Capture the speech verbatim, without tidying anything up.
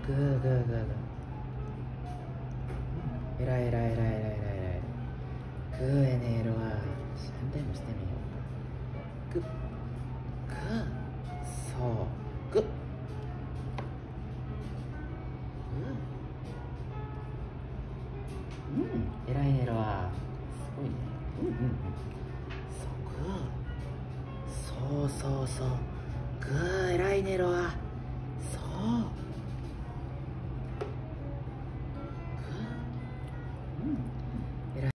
グーグーグーグー。えらいえらいえらいえらいえらいえらい。グーエネーロは反対もしてみよう。グッグー。そうグッグー。うん、えらいネロはすごいね。うんうんうん。そうグー。そうそうそう。グー、えらいネロはそう